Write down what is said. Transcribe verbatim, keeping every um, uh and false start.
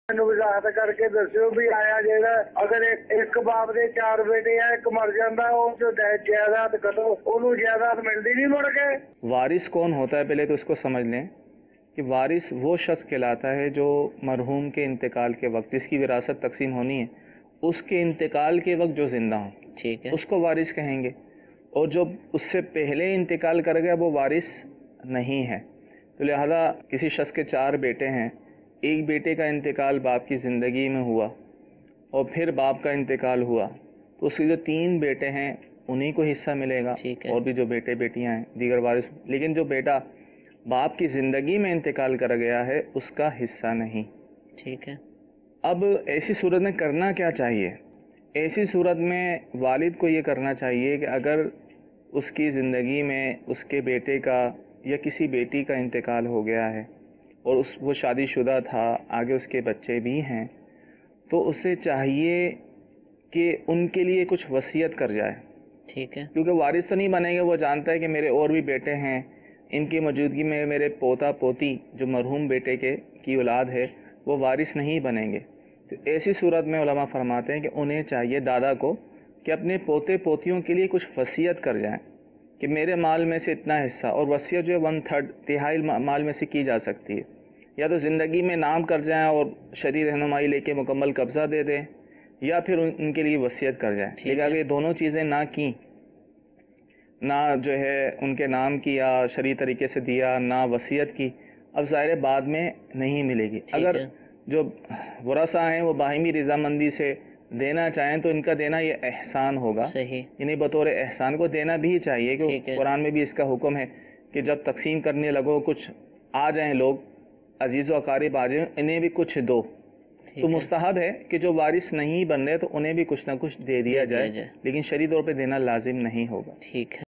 ਮੈਨੂੰ ਵਜ਼ਾਹਤ ਕਰਕੇ ਦੱਸਿਓ ਵੀ ਆਇਆ ਜਿਹੜਾ ਅਗਰ ਇੱਕ ਇੱਕ ਬਾਪ ਦੇ ਚਾਰ ਬੇਟੇ ਆ, ਇੱਕ ਮਰ ਜਾਂਦਾ, ਉਹ ਜੋ ਜਾਇਦਾਦ ਕਦੋਂ ਉਹਨੂੰ ਜਾਇਦਾਦ मिलती नहीं मुड़ के। वारिस कौन होता है, पहले तो इसको समझ लें कि वारिस वो शख्स कहलाता है जो मरहूम के इंतकाल के वक्त, जिसकी विरासत तकसीम होनी है, उसके इंतकाल के वक्त जो जिंदा हो, ठीक है, उसको वारिस कहेंगे। और जो उससे पहले इंतकाल कर गया वो वारिस नहीं है। तो लिहाजा किसी शख्स के चार बेटे हैं, एक बेटे का इंतकाल बाप की ज़िंदगी में हुआ और फिर बाप का इंतकाल हुआ, तो उसके जो तीन बेटे हैं उन्हीं को हिस्सा मिलेगा, और भी जो बेटे बेटियां हैं दीगर वारिस। लेकिन जो बेटा बाप की ज़िंदगी में इंतकाल कर गया है उसका हिस्सा नहीं। ठीक है। अब ऐसी सूरत में करना क्या चाहिए? ऐसी सूरत में वालिद को ये करना चाहिए कि अगर उसकी ज़िंदगी में उसके बेटे का या किसी बेटी का इंतकाल हो गया है और उस वो शादीशुदा था, आगे उसके बच्चे भी हैं, तो उसे चाहिए कि उनके लिए कुछ वसीयत कर जाए। ठीक है। क्योंकि वारिस तो नहीं बनेंगे, वो जानता है कि मेरे और भी बेटे हैं, इनकी मौजूदगी में मेरे पोता पोती जो मरहूम बेटे के की औलाद है वो वारिस नहीं बनेंगे। तो ऐसी सूरत में उलमा फरमाते हैं कि उन्हें चाहिए दादा को कि अपने पोते पोतियों के लिए कुछ वसीयत कर जाएं कि मेरे माल में से इतना हिस्सा, और वसीयत जो है वन थर्ड तिहाई माल में से की जा सकती है, या तो ज़िंदगी में नाम कर जाएं और शरई रहनुमाई लेके मुकम्मल कब्ज़ा दे दें, या फिर उन, उनके लिए वसीयत कर जाएं। लेकिन अगर ये दोनों चीज़ें ना की, ना जो है उनके नाम की या शरई तरीके से दिया, ना वसीयत की, अब ज़ाहिर बाद में नहीं मिलेगी। अगर जो वरसा हैं वो बाहिमी रज़ामंदी से देना चाहें तो इनका देना ये एहसान होगा। सही। इन्हें बतौर एहसान को देना भी चाहिए, कि कुरान में भी इसका हुक्म है कि जब तकसीम करने लगो कुछ आ जाएं लोग, अजीज़ व अकारिब आ जाएं, इन्हें भी कुछ दो। तो मुस्तहब है कि जो वारिस नहीं बन रहे तो उन्हें भी कुछ ना कुछ दे दिया जाए, लेकिन शरई तौर पे देना लाजिम नहीं होगा। ठीक है।